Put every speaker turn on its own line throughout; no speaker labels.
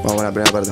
Vamos con la primera parte.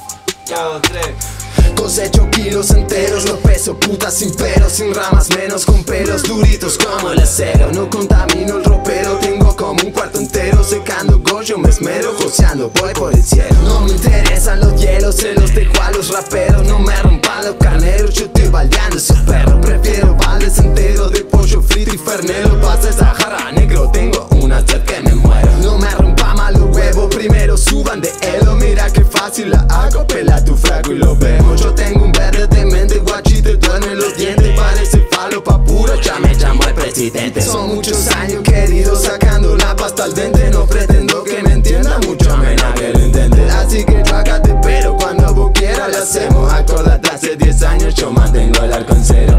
Cosecho kilos enteros, no peso, putas sin pelos, sin ramas menos, con pelos duritos como el acero. No contamino el ropero, tengo como un cuarto entero secando goyo, me esmero, joseando, voy por el cielo. No me interesan los hielos, se los dejo a los raperos. No me rompan los carneros, yo estoy baldeando ese perro. Prefiero baldes enteros de pollo frito y fernero. Pasa esa jarra, negro, tengo una sed que me muero. No me rompa mal los huevos, primero suban de elo. Mira que fácil la hago, pela tu fraco y lo vemos. Yo tengo un verde de mente, guachito, duerme los dientes. Parece falo pa' puro, ya me llamo el presidente. Son muchos años queridos sacando la pasta al dente. No pretendo que me entienda mucho, a menos que lo intente. Así que yo acá te espero, cuando vos quieras lo hacemos. Acordate, hace 10 años yo mantengo el arco en cero.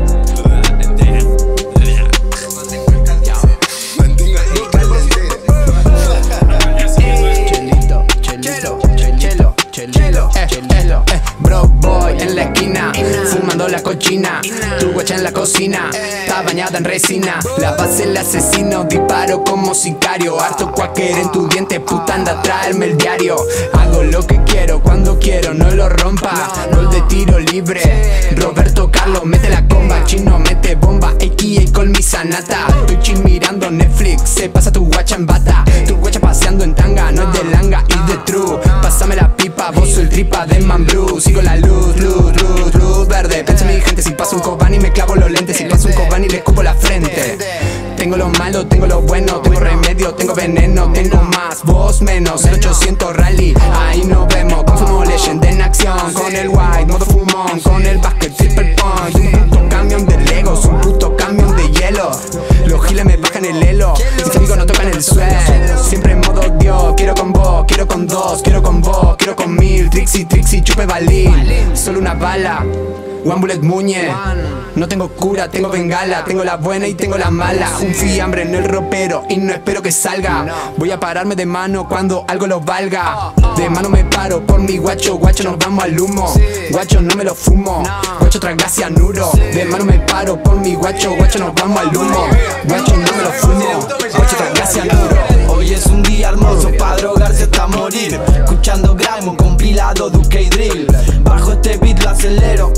Bro boy en la esquina, fumando la cochina. Tu guacha en la cocina, está bañada en resina. La base el asesino, disparo como sicario. Harto cuáquer en tu diente, puta, anda a traerme el diario. Hago lo que quiero, cuando quiero, no lo rompa. Gol de tiro libre, Roberto Carlos mete la comba. Chino mete bomba, AKA con mi sanata. Estoy chill mirando Netflix, se pasa tu guacha en bata. Tu guacha paseando en tanga, no es de langa, es de true. Pásame la pipa, vos soy el tripa de Mambrú. Sigo la luz verde. Piensa mi gente, si paso un Cobani me clavo los lentes. Si paso un Cobani le escupo la frente. Tengo lo malo, tengo lo bueno, tengo remedio, tengo veneno. Tengo más, vos menos, 0800 rally, ahí nos vemos. Consumo Legend en acción, con el white, modo fumón. Con el basket, triple point. Un puto camión de Legos, un puto camión de hielo. Los giles me bajan el elo, mis amigos no tocan el suelo. Siempre en modo Dios, quiero con vos, quiero con dos. Quiero con vos, quiero con mil. Trixie, chupe balín. Solo una bala, one bullet muñe. No tengo cura, tengo bengala. Tengo la buena y tengo la mala. Un fiambre en el ropero y no espero que salga. Voy a pararme de mano cuando algo lo valga. De mano me paro por mi guacho, guacho nos vamos al humo. Guacho no me lo fumo, guacho traga cianuro. De mano me paro por mi guacho, guacho nos vamos al humo. Guacho no me lo fumo, guacho traga cianuro.
Hoy es un día hermoso pa' drogarse hasta morir. Escuchando grime, un compilado de UK Drill. Bajo este beat lo acelero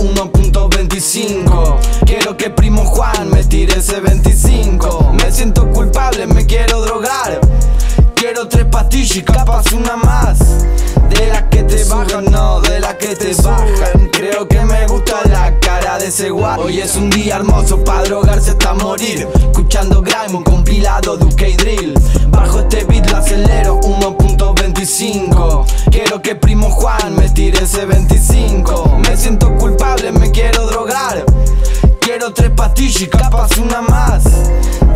1.25. Quiero que Primo Juan me tire ese 25. Me siento culpable, me quiero drogar. Quiero 3 pastillas y capaz una más. De las que te bajan, no, de las que te bajan. Creo que me gusta la cara de ese guay. Hoy es un día hermoso pa' drogarse hasta morir. Escuchando grime, un compilado de UK Drill. Bajo este beat lo acelero 1.25. Quiero que Primo Juan me tire ese 25. Me siento culpable, me quiero drogar. Quiero 3 pastillas y capaz una más.